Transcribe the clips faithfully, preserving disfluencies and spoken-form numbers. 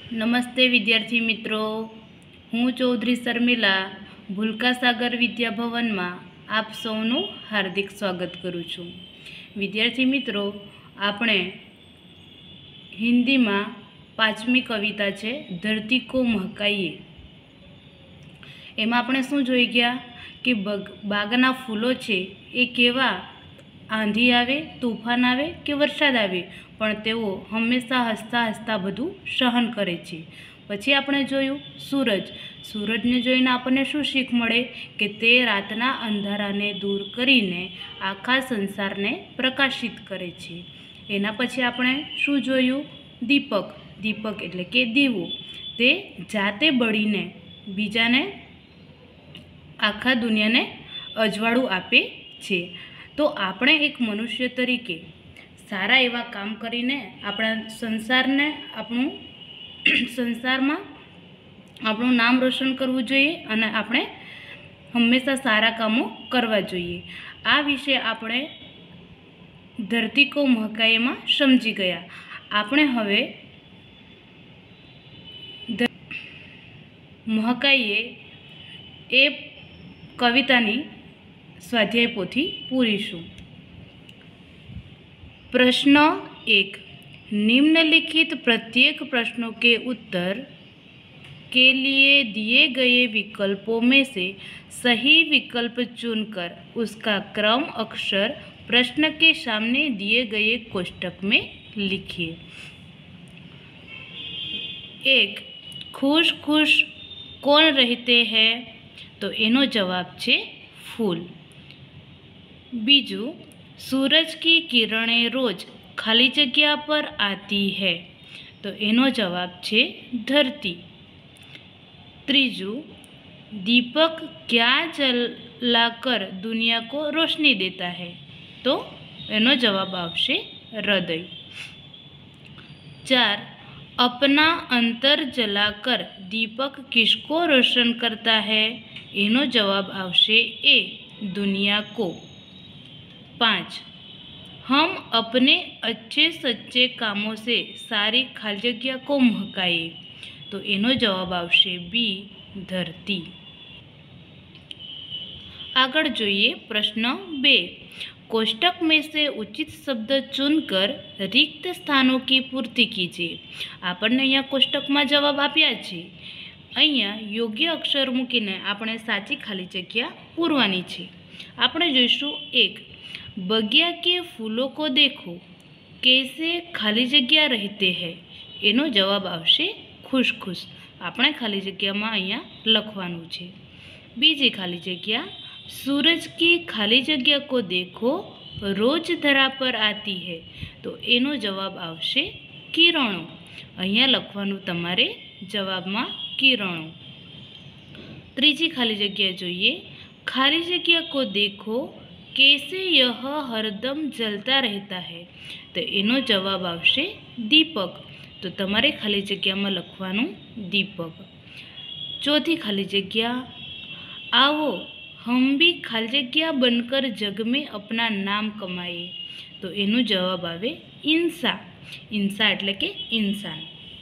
નમસ્તે વિદ્યાર્થી મિત્રો, હું ચૌધરી શર્મિલા ભૂલકા સાગર વિદ્યાભવનમાં આપ સૌનું હાર્દિક સ્વાગત કરું છું। વિદ્યાર્થી મિત્રો, આપણે હિન્દીમાં પાંચમી કવિતા છે ધરતી કો મહકાઈએ। એમાં આપણે શું જોઈ ગયા કે બાગના ફૂલો છે એ કેવા આંધી આવે, તૂફાન આવે કે વરસાદ આવે પણ તેઓ હંમેશા હસતા હસતા બધું સહન કરે છે। પછી આપણે જોયું સૂરજ સૂરજને જોઈને આપણને શું શીખ મળે કે તે રાતના અંધારાને દૂર કરીને આખા સંસારને પ્રકાશિત કરે છે। એના પછી આપણે શું જોયું દીપક દીપક એટલે કે દીવો, તે જાતે બળીને બીજાને આખા દુનિયાને અજવાળું આપે છે। તો આપણે એક મનુષ્ય તરીકે સારા એવા કામ કરીને આપણા સંસારને આપણું સંસારમાં આપણું નામ રોશન કરવું જોઈએ અને આપણે હંમેશા સારા કામો કરવા જોઈએ। આ વિશે આપણે ધરતી કો મહકાયેમાં સમજી ગયા। આપણે હવે મહકાઈએ એ કવિતાની स्वाध्याय पोथी पूरीशु। प्रश्न एक, निम्नलिखित प्रत्येक प्रश्नों के उत्तर के लिए दिए गए विकल्पों में से सही विकल्प चुनकर उसका क्रम अक्षर प्रश्न के सामने दिए गए कोष्टक में लिखिए। एक, खुश खुश कौन रहते हैं? तो एनो जवाब छे फूल। बीजू, सूरज की किरणें रोज खाली जगह पर आती है तो एनो जवाब छे धरती। तीजू, दीपक क्या जलाकर दुनिया को रोशनी देता है तो एनो जवाब आवशे हृदय। चार, अपना अंतर जलाकर दीपक किसको रोशन करता है? एनो जवाब आवशे ए दुनिया को। पाँच, हम अपने अच्छे सच्चे कामों से सारी खाली जगह को महकाए तो एनो जवाब आवशे बी धरती। आगळ जोईए प्रश्न बे, कोष्टक में से उचित शब्द चुनकर रिक्त स्थानों की पूर्ति कीजिए। आपने अहींया कोष्टक में जवाब आप्या छे, अहींया योग्य अक्षर मूकीने आपणे साची खाली जग्या पूरवानी छे। आपणे जोईशुं एक, बगिया के फूलों को देखो कैसे खाली जगह रहते हैं। एनो जवाब आवशे खुश खुश। आपणे खाली जग्या में अहींया लखवानुं छे। बीजी खाली जग्या, सूरज की खाली जगह को देखो रोज धरा पर आती है तो एनो जवाब आवशे किरणों। अहींया लखवानुं तमारे जवाब में किरणों। त्रीजी खाली जग्या जोईए, खाली जगह को देखो कैसे यह हरदम जलता रहता है तो एनो जवाब आवशे दीपक। तो तमारे खाली जग्या में लखवानुं दीपक। चौथी खाली जग्या, आओ हम भी खाली जग्या बनकर जग में अपना नाम कमाए तो एनो जवाब आवे इंसा। इंसा एटले के इंसान।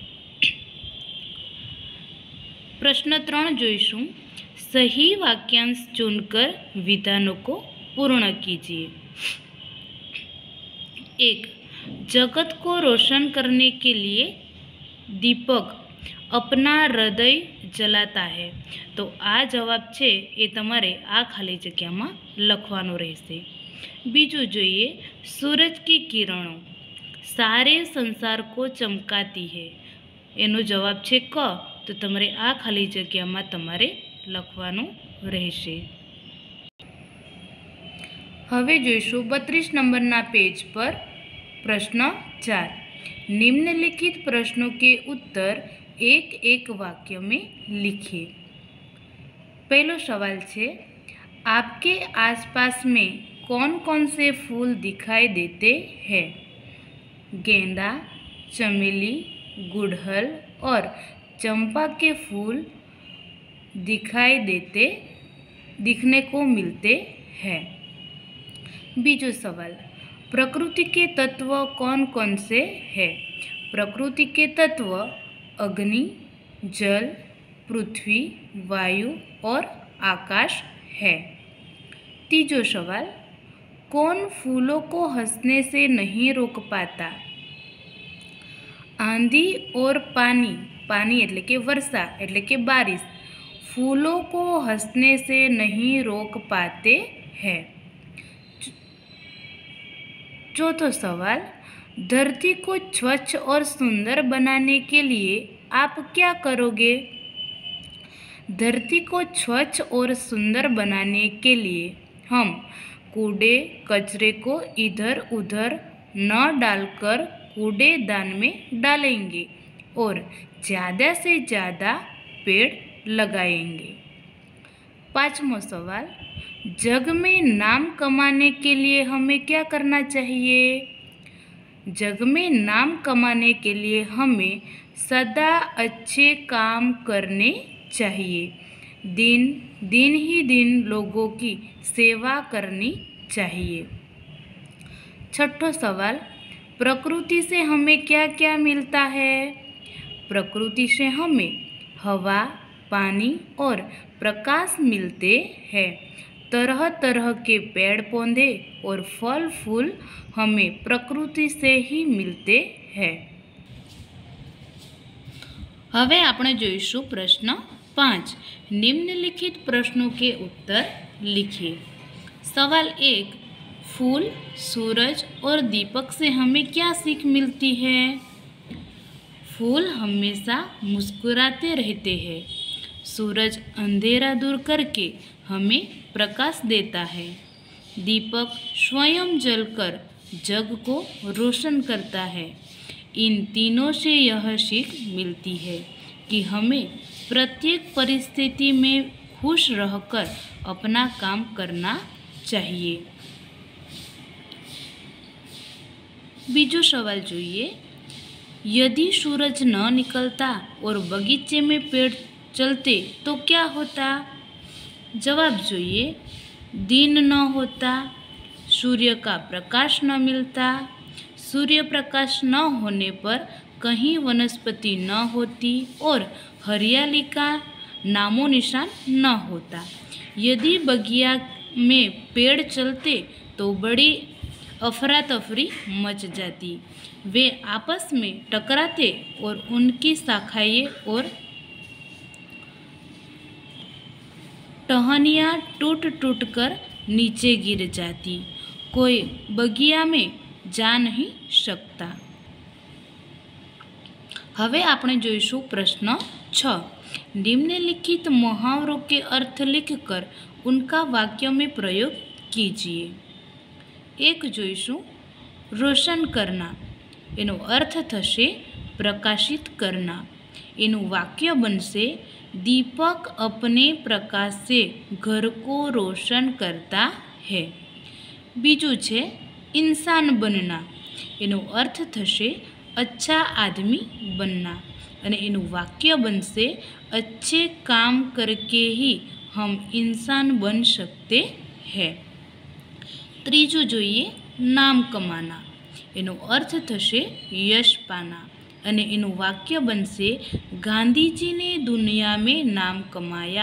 प्रश्न त्रण जोईशुं, सही वाक्यांश चुनकर विधानों को पूर्ण कीजिए। एक, जगत को रोशन करने के लिए दीपक अपना हृदय जलाता है तो आ जवाब छे ए तमारे आ खाली जग्या में लखवानुं रहेशे। बीजू जोईए, सूरज की किरणों सारे संसार को चमकाती है। एनो जवाब छे क। तो तमारे आ खाली जग्या में तमारे लखवानुं रहेशे। हवे जोईशुं बत्रीस नंबरना पेज पर प्रश्न चार, निम्नलिखित प्रश्नों के उत्तर एक एक वाक्य में लिखिए। पहलो सवाल छे, आपके आसपास में कौन कौन से फूल दिखाई देते हैं? गेंदा, चमेली, गुड़हल और चंपा के फूल दिखाई देते दिखने को मिलते हैं। बीजो सवाल, प्रकृति के तत्व कौन कौन से हैं? प्रकृति के तत्व अग्नि, जल, पृथ्वी, वायु और आकाश है। तीजो सवाल, कौन फूलों को हंसने से नहीं रोक पाता? आंधी और पानी, पानी एटले के वर्षा एटले के बारिश, फूलों को हंसने से नहीं रोक पाते हैं। चौथा सवाल, धरती को स्वच्छ और सुंदर बनाने के लिए आप क्या करोगे? धरती को स्वच्छ और सुंदर बनाने के लिए हम कूड़े कचरे को इधर उधर न डालकर कूड़ेदान में डालेंगे और ज़्यादा से ज़्यादा पेड़ लगाएंगे। पाँचवां सवाल, जग में नाम कमाने के लिए हमें क्या करना चाहिए? जग में नाम कमाने के लिए हमें सदा अच्छे काम करने चाहिए। दिन दिन ही दिन लोगों की सेवा करनी चाहिए। छठा सवाल, प्रकृति से हमें क्या क्या मिलता है? प्रकृति से हमें हवा, पानी और प्रकाश मिलते हैं। तरह तरह के पेड़ पौधे और फल फूल हमें प्रकृति से ही मिलते हैं। हवे आपणे जोईशुं प्रश्न पांच। निम्नलिखित प्रश्नों के उत्तर लिखिए। सवाल एक, फूल, सूरज और दीपक से हमें क्या सीख मिलती है? फूल हमेशा मुस्कुराते रहते हैं। सूरज अंधेरा दूर करके हमें प्रकाश देता है। दीपक स्वयं जलकर जग को रोशन करता है। इन तीनों से यह सीख मिलती है कि हमें प्रत्येक परिस्थिति में खुश रहकर अपना काम करना चाहिए। बीजो सवाल જોઈએ, यदि सूरज न निकलता और बगीचे में पेड़ चलते तो क्या होता? जवाब જોઈએ, दिन न होता, सूर्य का प्रकाश न मिलता, सूर्य प्रकाश न होने पर कहीं वनस्पति न होती और हरियाली का नामो निशान न होता। यदि बगिया में पेड़ चलते तो बड़ी अफरा तफरी मच जाती। वे आपस में टकराते और उनकी शाखाएं और टहनियाँ टूट टूट कर नीचे गिर जाती। कोई बगिया में जा नहीं सकता। हवे आपणे जोईशुं प्रश्न छ। निम्नलिखित मुहावरों के अर्थ लिखकर उनका वाक्य में प्रयोग कीजिए। एक जोईशुं, रोशन करना, एनो अर्थ थशे प्रकाशित करना। एनु वाक्य बनशे, दीपक अपने प्रकाश से घर को रोशन करता है। बीजू छे इंसान बनना, एनो अर्थ थशे अच्छा आदमी बनना अने एनु वाक्य बनशे, अच्छे काम करके ही हम इंसान बन सकते हैं। त्रीजू जोईए, नाम कमाना, एनो अर्थ थशे यश पाना अने एनु वाक्य बनशे, गांधीजी ने दुनिया में नाम कमाया।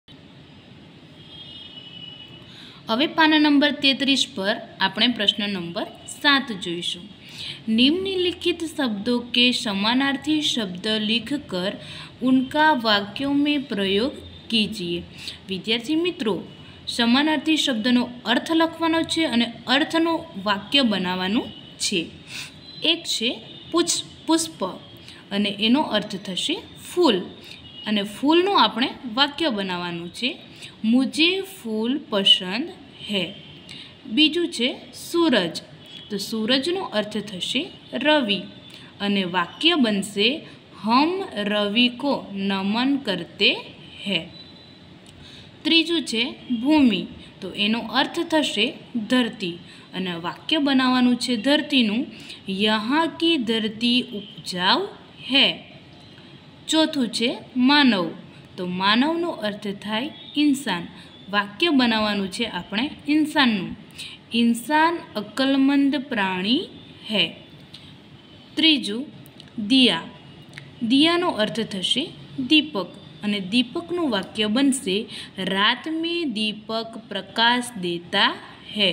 हवे पाना नंबर तेतरीस पर आपणे प्रश्न नंबर सात जोईशुं। निम्नलिखित शब्दों के समानार्थी शब्द लिखकर उनका वाक्यों में प्रयोग कीजिए। विद्यार्थी मित्रों, समानार्थी शब्दनो अर्थ लखवानो छे अने अर्थनो वाक्य बनावानुं छे। एक छे पुष्प अने एनो अर्थ थशे फूल अने फूलनो आपणे वाक्य बनावानुं छे, मुझे फूल पसंद है। बीजू छे सूरज, तो सूरजनो अर्थ थशे रवि अने वाक्य बनशे, हम रवि को नमन करते हैं। त्रीजू छे भूमि, तो एनो अर्थ थशे धरती अने वाक्य बनावानुं छे धरतीनुं, यहाँ की धरती उपजाऊ है। चौथुं छे मानव, तो मानवनो अर्थ थाय इंसान, वाक्य बनावानुं छे आपणे इंसाननुं, इंसान अक्लमंद प्राणी है। त्रीजू दिया, દિયાનો અર્થ થશે દીપક અને દીપકનું વાક્ય બનશે રાત મેં દીપક પ્રકાશ દેતા है।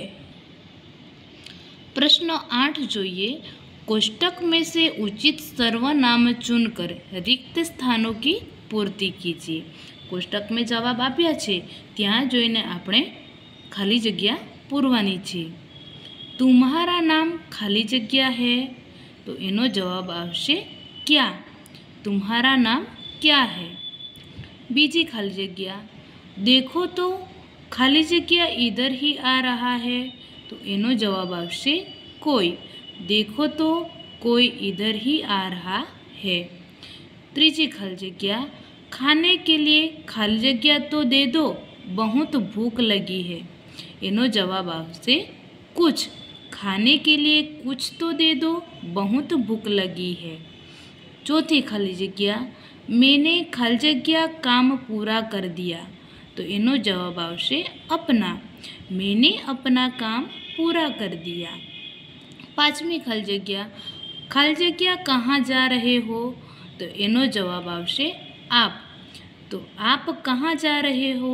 प्रश्न आठ જોઈએ। कोष्टक में से उचित सर्वनाम चुनकर रिक्त स्थानों की पूर्ति कीजिए। कोष्टक में जवाब आप्या છે ત્યાં જોઈને આપણે ખાલી જગ્યા પૂરવાની છે। तुम्हारा नाम खाली जग्या है तो એનો જવાબ આવશે क्या। तुम्हारा नाम क्या है। बीजी खाली जग्या देखो तो खाली जग्या इधर ही आ रहा है तो एनो जवाब आवशे कोई। देखो तो कोई इधर ही आ रहा है। त्रीजी खाली जग्या खाने के लिए खाली जग्या तो दे दो बहुत भूख लगी है एनो जवाब आवशे कुछ। खाने के लिए कुछ तो दे दो बहुत भूख लगी है। चौथी खाली जग्या मैंने खाली जग्या काम पूरा कर दिया तो एनो जवाब आवशे अपना। मैंने अपना काम पूरा कर दिया। पांचवी खाली जग्या खाली जग्या कहाँ जा रहे हो तो एनो जवाब आवशे आप। तो आप कहाँ जा रहे हो।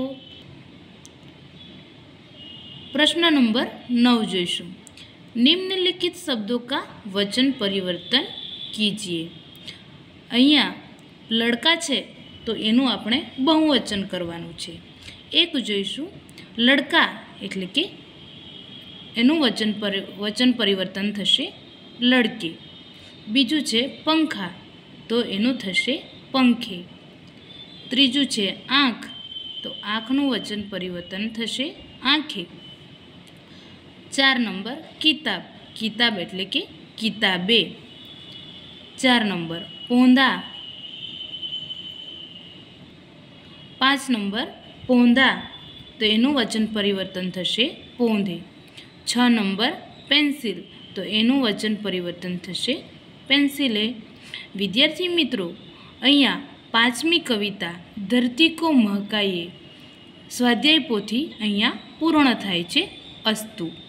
प्रश्न नंबर नौ जोईशुं। निम्नलिखित शब्दों का वचन परिवर्तन कीजिए। अहींया लड़का छे तो एनु आपणे बहुवचन करवानुं छे। एक जोईशुं लड़का एटले के एनु वचन पर वचन परिवर्तन थशे लड़के। बीजू छे पंखा तो एनु थशे पंखे। त्रीजू छे आँख तो आँखनुं वचन परिवर्तन थशे आँखे। चार नंबर किताब किताब एटले के किताबे। चार नंबर पोंधा पांच नंबर पोंधा तो एनु वचन परिवर्तन थशे पोंधे। छ नंबर पेन्सिल तो एनु वचन परिवर्तन थशे पेन्सिले। विद्यार्थी मित्रों अहींया पांचमी कविता धरती को महकाइए स्वाध्याय पोथी अहींया पूर्ण थाय छे। अस्तु।